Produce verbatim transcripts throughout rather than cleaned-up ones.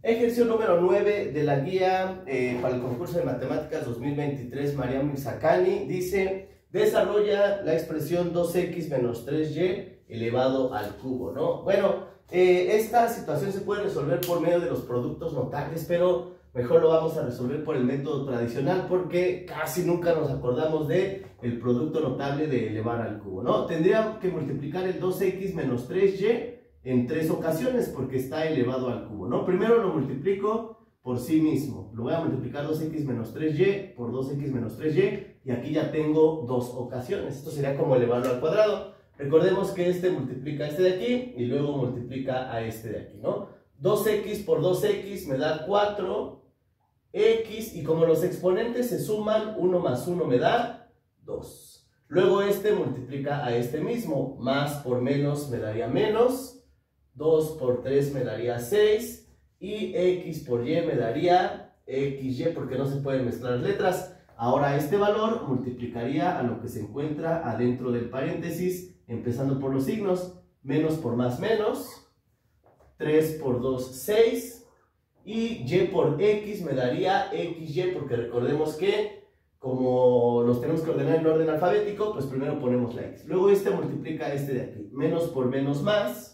Ejercicio número nueve de la guía eh, para el concurso de matemáticas dos mil veintitrés Mariam Mirzacani dice: desarrolla la expresión dos equis menos tres y elevado al cubo, ¿no? Bueno, eh, esta situación se puede resolver por medio de los productos notables, pero mejor lo vamos a resolver por el método tradicional porque casi nunca nos acordamos de el producto notable de elevar al cubo, ¿no? Tendría que multiplicar el dos equis menos tres y en tres ocasiones porque está elevado al cubo, ¿no? Primero lo multiplico por sí mismo. Lo voy a multiplicar dos equis menos tres y por dos equis menos tres y y aquí ya tengo dos ocasiones. Esto sería como elevarlo al cuadrado. Recordemos que este multiplica a este de aquí y luego multiplica a este de aquí, ¿no? dos equis por dos equis me da cuatro equis y como los exponentes se suman, uno más uno me da dos. Luego este multiplica a este mismo. Más por menos me daría menos. dos por tres me daría seis y x por y me daría xy porque no se pueden mezclar letras. Ahora este valor multiplicaría a lo que se encuentra adentro del paréntesis, empezando por los signos. Menos por más menos, tres por dos, seis, y y por x me daría xy porque recordemos que como los tenemos que ordenar en orden alfabético, pues primero ponemos la x. Luego este multiplica a este de aquí. Menos por menos más,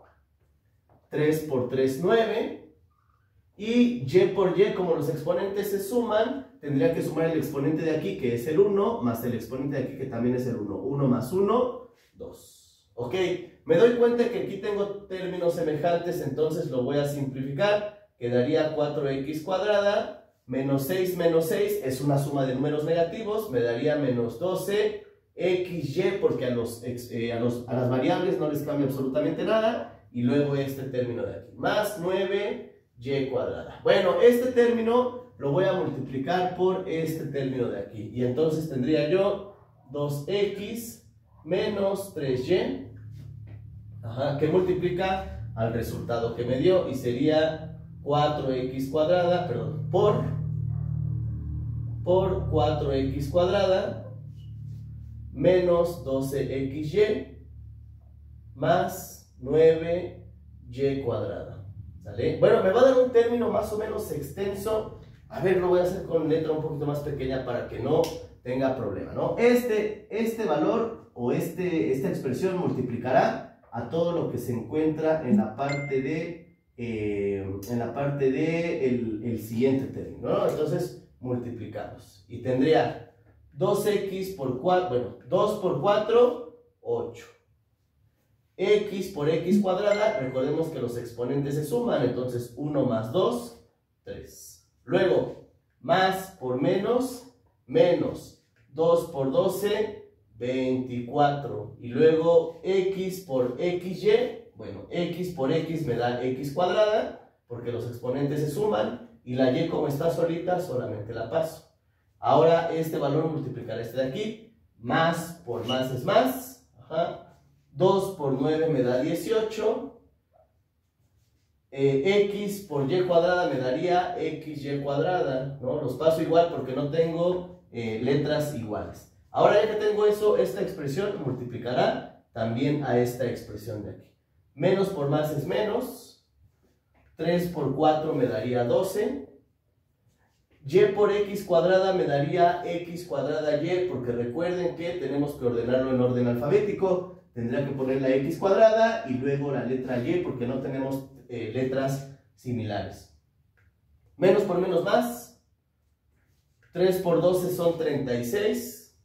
tres por tres, nueve, y y por y, como los exponentes se suman, tendría que sumar el exponente de aquí, que es el uno, más el exponente de aquí, que también es el uno. uno más uno, dos. Ok, me doy cuenta que aquí tengo términos semejantes, entonces lo voy a simplificar. Quedaría cuatro equis cuadrada, menos seis menos seis, es una suma de números negativos, me daría menos doce xy, porque a, los, eh, a, los, a las variables no les cambia absolutamente nada. Y luego este término de aquí, más nueve y cuadrada. Bueno, este término lo voy a multiplicar por este término de aquí. Y entonces tendría yo dos equis menos tres y, ajá, que multiplica al resultado que me dio. Y sería cuatro equis cuadrada, perdón, por, por cuatro equis cuadrada menos doce equis y más nueve y cuadrada. ¿Sale? Bueno, me va a dar un término más o menos extenso. A ver, lo voy a hacer con letra un poquito más pequeña para que no tenga problema, ¿no? Este, este valor o este, esta expresión multiplicará a todo lo que se encuentra en la parte de eh, en la parte de el, el siguiente término, ¿no? Entonces multiplicamos y tendría dos equis por cuatro, bueno, dos por cuatro, ocho. X por x cuadrada, recordemos que los exponentes se suman, entonces uno más dos, tres. Luego, más por menos, menos. dos por doce, veinticuatro. Y luego x por xy, bueno, x por x me da x cuadrada, porque los exponentes se suman, y la y como está solita, solamente la paso. Ahora este valor multiplicará este de aquí, más por más es más, ajá. dos por nueve me da dieciocho, eh, x por y cuadrada me daría xy cuadrada, ¿no? Los paso igual porque no tengo eh, letras iguales. Ahora ya que tengo eso, esta expresión multiplicará también a esta expresión de aquí. Menos por más es menos, tres por cuatro me daría doce, y por x cuadrada me daría x cuadrada y, porque recuerden que tenemos que ordenarlo en orden alfabético. Tendría que poner la x cuadrada y luego la letra y porque no tenemos eh, letras similares. Menos por menos más. tres por doce son treinta y seis.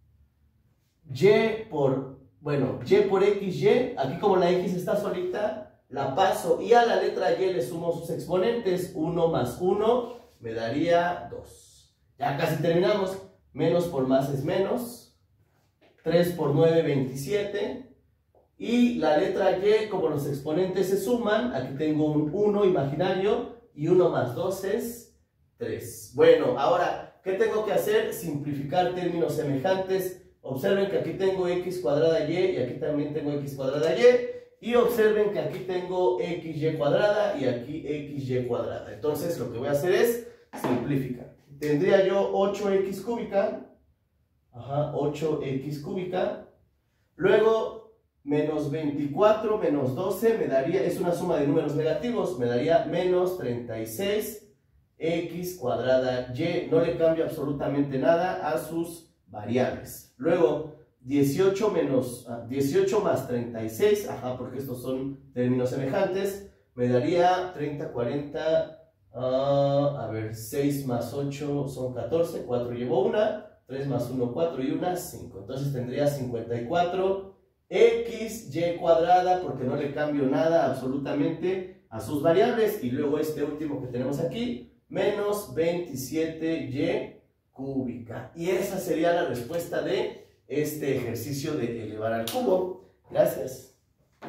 Y por, bueno, y por xy, aquí como la x está solita, la paso y a la letra y le sumo sus exponentes. uno más uno me daría dos. Ya casi terminamos. Menos por más es menos. tres por nueve, veintisiete. Y la letra y, como los exponentes se suman, aquí tengo un uno imaginario y uno más dos es tres. Bueno, ahora, ¿qué tengo que hacer? Simplificar términos semejantes. Observen que aquí tengo x cuadrada y y aquí también tengo x cuadrada y. Y observen que aquí tengo xy cuadrada y aquí xy cuadrada. Entonces lo que voy a hacer es simplificar. Tendría yo ocho equis cúbica. Ajá, ocho equis cúbica. Luego menos veinticuatro menos doce me daría, es una suma de números negativos, me daría menos treinta y seis x cuadrada y. No le cambio absolutamente nada a sus variables. Luego, dieciocho, menos, dieciocho más treinta y seis, ajá, porque estos son términos semejantes, me daría treinta, cuarenta, uh, a ver, seis más ocho son catorce, cuatro llevo una, tres más uno, cuatro y una, cinco. Entonces tendría cincuenta y cuatro x y cuadrada, porque no le cambio nada absolutamente a sus variables. Y luego este último que tenemos aquí, menos veintisiete y cúbica. Y esa sería la respuesta de este ejercicio de elevar al cubo. Gracias.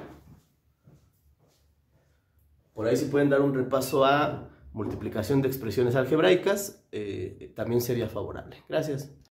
Por ahí si pueden dar un repaso a multiplicación de expresiones algebraicas, eh, también sería favorable. Gracias.